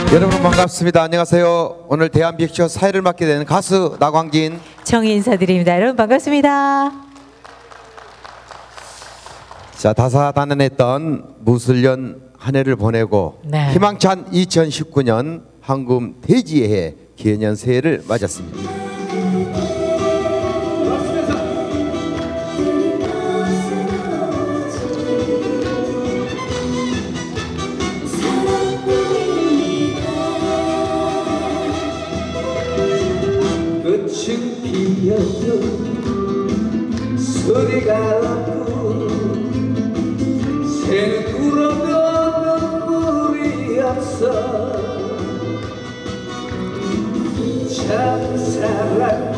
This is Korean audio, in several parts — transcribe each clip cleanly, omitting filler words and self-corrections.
여러분 반갑습니다. 안녕하세요. 오늘 대한빅쇼 사회를 맡게 되는 가수 나광진 정의 인사드립니다. 여러분 반갑습니다. 자, 다사다난했던 무술년 한 해를 보내고 네. 희망찬 2019년 황금 돼지의 해 기해년 새해를 맞았습니다. 꽃은 피어도 소리가 없고 새는 울어도 눈물이 없어 참 사랑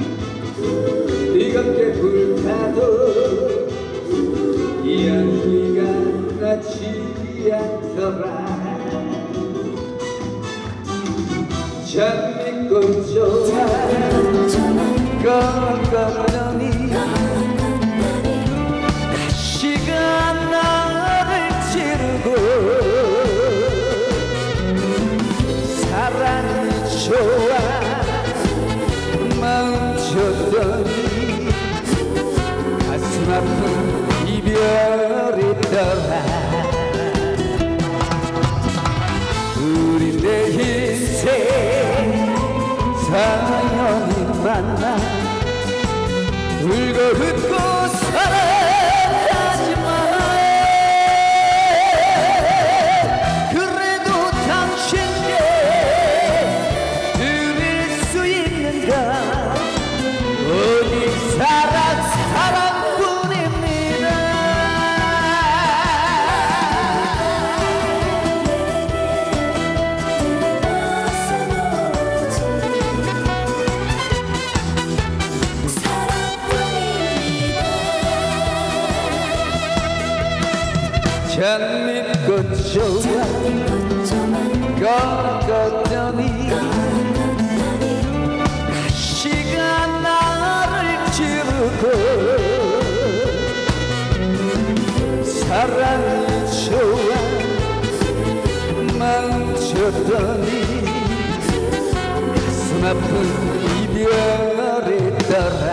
뜨겁게 불타도 연기가 나지 않더라 장미꽃 좋아 꺼꺼더니 가시가 나를 찌르고 사랑이 좋아 마음 줬더니 가슴 아픈 이별이더라 우리 내 인생 사연이 만나 울고 웃고 살아가지만 그래도 당신께 드릴 수 있는가 오직 사랑뿐입니다 장미꽃 좋아 꺼꺼더니 가시가 나를 찌르고 사랑이 좋아 마음 줬더니 가슴 아픈 이별이더라